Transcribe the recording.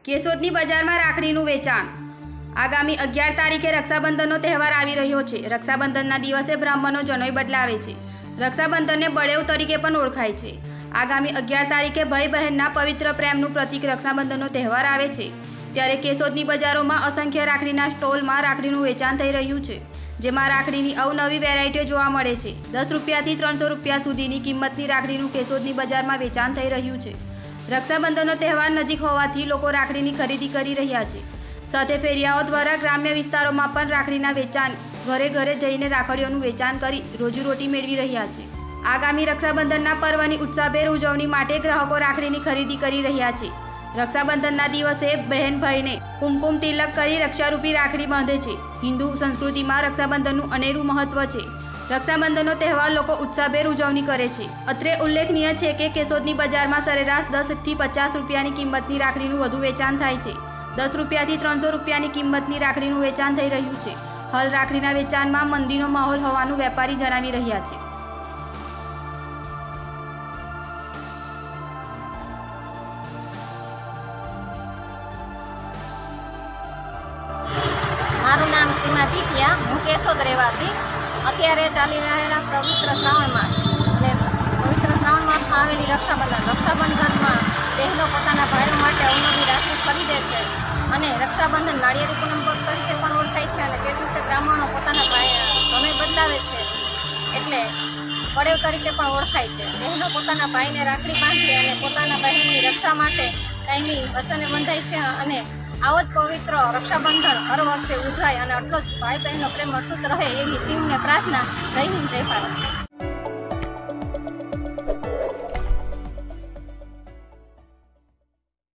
કેશોદની બજારમાં રાખડીનું વેચાણ। આગામી 11 તારીખે રક્ષાબંધનનો તહેવાર આવી રહ્યો છે। રક્ષાબંધનના દિવસે બ્રાહ્મણો જનોઈ બદલાવે છે। રક્ષાબંધનને બળેવ તરીકે પણ ઓળખાય છે। આગામી 11 તારીખે ભાઈ બહેનના પવિત્ર પ્રેમનું પ્રતીક રક્ષાબંધનનો તહેવાર આવે છે, ત્યારે કેશોદની બજારોમાં અસંખ્ય રાખડીના સ્ટોલમાં રાખડીનું વેચાણ થઈ રહ્યું છે, જેમાં રાખડીની અવનવી વેરાયટીઓ જોવા મળે છે। 10 રૂપિયાથી 300 રૂપિયા સુધીની કિંમતની રાખડીનું કેશોદની બજારમાં વેચાણ થઈ રહ્યું છે। રક્ષાબંધનનો તહેવાર નજીક હોવાથી લોકો રાખડીની ખરીદી કરી રહ્યા છે, સાથે ફેરિયાઓ દ્વારા ગ્રામ્ય વિસ્તારોમાં પણ રાખડીના વેચાણ ઘરે ઘરે જઈને રાખડીઓનું વેચાણ કરી રોજીરોટી મેળવી રહ્યા છે। આગામી રક્ષાબંધનના પર્વની ઉત્સાહભેર ઉજવણી માટે ગ્રાહકો રાખડીની ખરીદી કરી રહ્યા છે। રક્ષાબંધનના દિવસે બહેન ભાઈને કુમકુમ તિલક કરી રક્ષારૂપી રાખડી બાંધે છે। હિન્દુ સંસ્કૃતિમાં રક્ષાબંધનનું અનેરું મહત્વ છે। રક્ષાબંધનનો તહેવાર લોકો ઉત્સાહભેર ઉજવણી કરે છે। અત્રે ઉલ્લેખનીય છે કે કેશોદની બજારમાં સરેરાશ 10 થી 50 રૂપિયાની કિંમતની રાખડીનું વધુ વેચાણ થાય છે। 10 રૂપિયાથી 300 રૂપિયાની કિંમતની રાખડીનું વેચાણ થઈ રહ્યું છે। હાલ રાખડીના વેચાણમાં મંદીનો માહોલ હોવાનું વેપારી જણાવી રહ્યા છે। મારું નામ સીમા ટીટિયા, હું કેશોદ રહેવાસી। અત્યારે ચાલી રહેલા પવિત્ર શ્રાવણ માસ અને પવિત્ર શ્રાવણ માસમાં આવેલી રક્ષાબંધનમાં બહેનો પોતાના ભાઈઓ માટે અવનવી રાખડી ખરીદે છે અને રક્ષાબંધન નાળિયેરી પૂનમ તરીકે પણ ઓળખાય છે અને તે દિવસે બ્રાહ્મણો પોતાના ભાઈ જનોઈ બદલાવે છે એટલે બળેવ તરીકે પણ ઓળખાય છે। બહેનો પોતાના ભાઈને રાખડી બાંધી અને પોતાના બહેનની રક્ષા માટે કાયમી વચને બંધાય છે અને આવો જ પવિત્ર રક્ષાબંધન હર વર્ષે ઉજવાય અને આટલો જ ભાઈ બહેનનો પ્રેમ અટૂટ રહે એવી શિવને પ્રાર્થના। જય હિન્દ, જય ભારત।